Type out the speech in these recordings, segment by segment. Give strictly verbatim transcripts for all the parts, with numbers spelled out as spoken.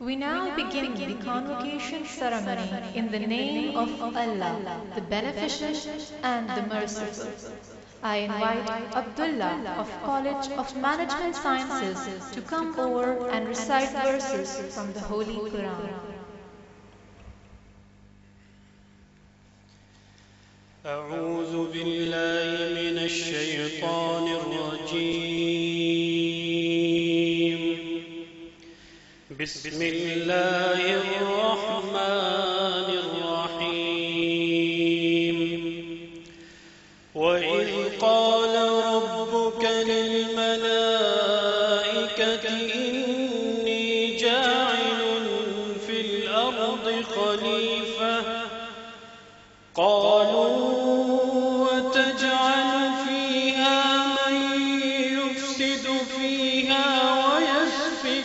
We now begin the convocation ceremony in the name of Allah, the Beneficent and the Merciful. I invite Abdullah of College of Management Sciences to come over and recite verses from the Holy Quran. أعوذ بالله من الشيطان الرجيم. بسم الله الرحمن الرحيم. وإذ قال ربك للملائكة إني جاعل في الأرض خليفة قالوا وتجعل فيها من يفسد فيها ويسفك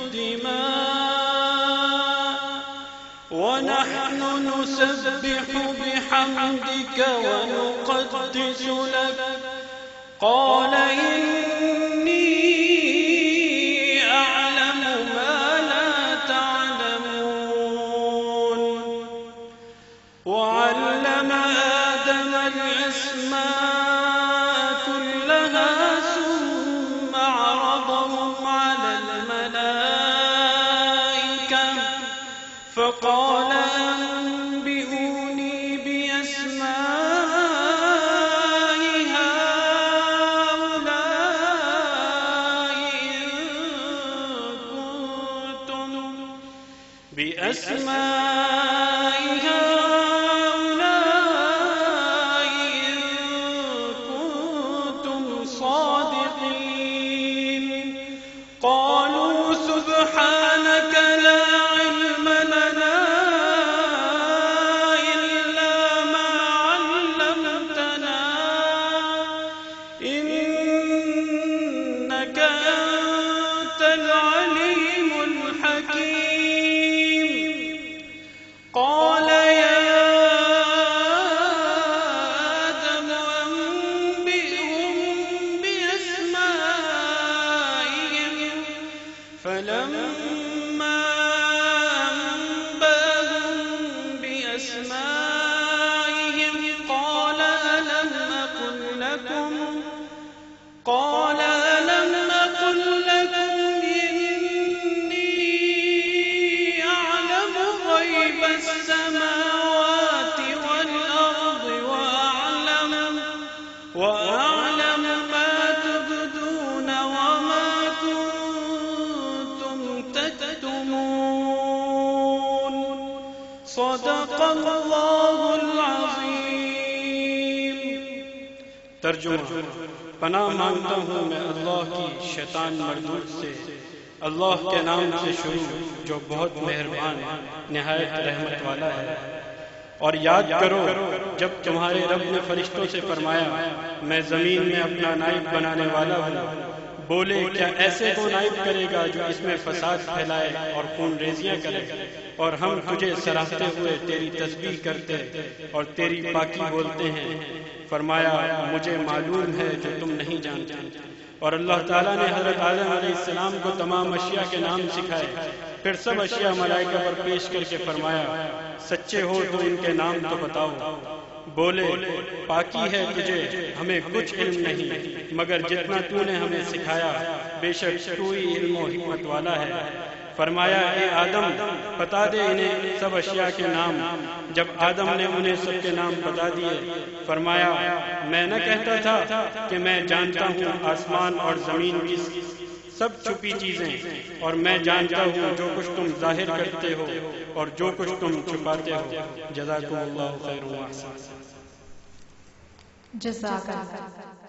الدماء ونحن نسبح بحمدك ونقدس لك قال إني أعلم ما لا تعلمون. وعلم آدم الأسماء كلها ثم عرضهم على الملائكة فقال أنبئوني بأسماء هؤلاء إن كنتم بأسماء هؤلاء إن كنتم صادقين. قالوا سبحانك لا علم لنا إلا ما علمتنا إنك أنت العليم الحكيم. قال يا آدم أنبئهم بأسمائهم فلما أنبأهم بأسمائهم قال ألم أقل لكم قال ألم أقل لكم إني أعلم غيب السماوات والأرض وأعلم وأعلم ما تبدون وما كنتم تكتمون. صدق اللہ العظیم. ترجمہ: پناہ مانگتا ہوں میں اللہ کی شیطان مردود سے، اللہ کے نام سے شروع جو بہت مہربان نہایت رحمت والا ہے. اور یاد کرو جب تمہارے رب نے فرشتوں سے فرمایا میں زمین میں اپنا نائب بنانے والا ہوں، بولے کیا ایسے کو نائب کرے گا جو اس میں فساد پھیلائے اور خون ریزیاں کرے؟ اور ہم تجھے سراہتے ہوئے تیری تسبیح کرتے اور تیری پاکی بولتے ہیں. فرمایا مجھے معلوم ہے جو تم نہیں جانتے. اور اللہ تعالیٰ نے حضرت آدم علیہ السلام کو تمام اشیاء کے نام سکھائے، پھر سب اشیاء ملائکہ پر پیش کر کے فرمایا سچے ہو تو ان کے نام تو بتاؤ. بولے پاکی ہے تجھے، ہمیں کچھ علم نہیں مگر جتنا تو نے ہمیں سکھایا، بے شک تو ہی علم و حکمت والا ہے. فرمایا اے آدم بتا دے انہیں سب اشیاء کے نام. جب آدم نے انہیں سب کے نام بتا دیے فرمایا میں نہ کہتا تھا کہ میں جانتا ہوں آسمان اور زمین کی سب چھپی چیزیں، اور میں جانتا ہوں جو کچھ تم ظاہر کرتے ہو اور جو کچھ تم چھپاتے ہو. جزاکم اللہ خیر و احسن. جزاک اللہ.